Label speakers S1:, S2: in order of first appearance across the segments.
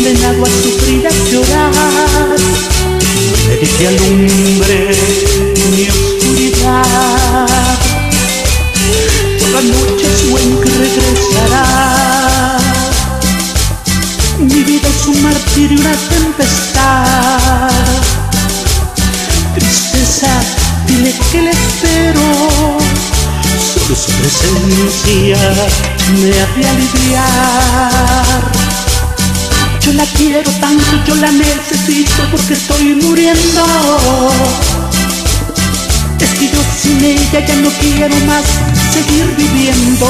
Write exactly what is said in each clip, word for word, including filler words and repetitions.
S1: condenado a sufrir, a llorar. Le dije alumbre mi oscuridad. Por la noche sueño que regresará. Mi vida es un martirio, una tempestad. Tristeza, dile que le espero. Solo su presencia me ha de aliviar. Yo la quiero tanto, yo la necesito porque estoy muriendo. Es que yo sin ella ya no quiero más seguir viviendo.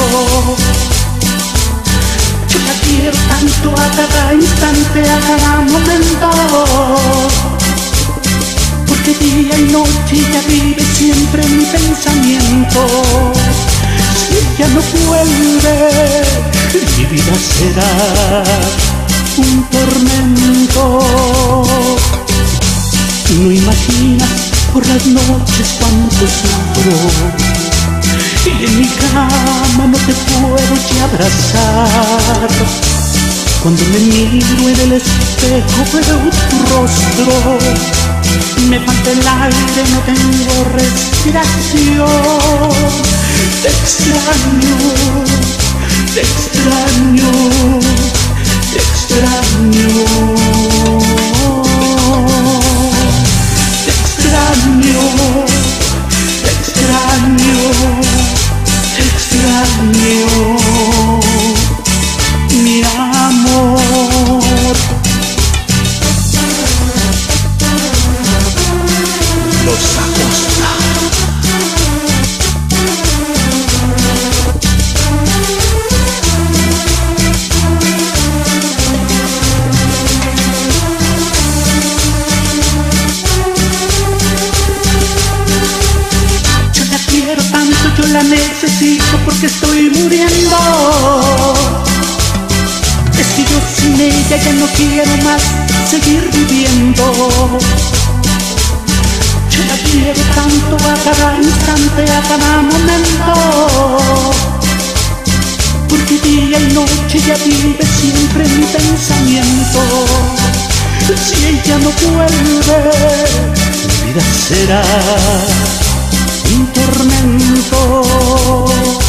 S1: Yo la quiero tanto a cada instante, a cada momento, porque día y noche ella vive siempre en mi pensamiento. Si ella no vuelve, mi vida será un tormento. No imaginas por las noches cuánto sufro, y en mi cama no te puedo ya abrazar. Cuando me miro en el espejo veo tu rostro, me falta el aire, no tengo respiración. Te extraño, te extraño, te extraño, te extraño, te extraño, te extraño, mi amor. Los Acosta. Yo la necesito porque estoy muriendo. Es que yo sin ella ya no quiero más seguir viviendo. Yo la quiero tanto a cada instante, a cada momento, porque día y noche ella vive siempre en mi pensamiento. Si ella no vuelve, mi vida será un tormento.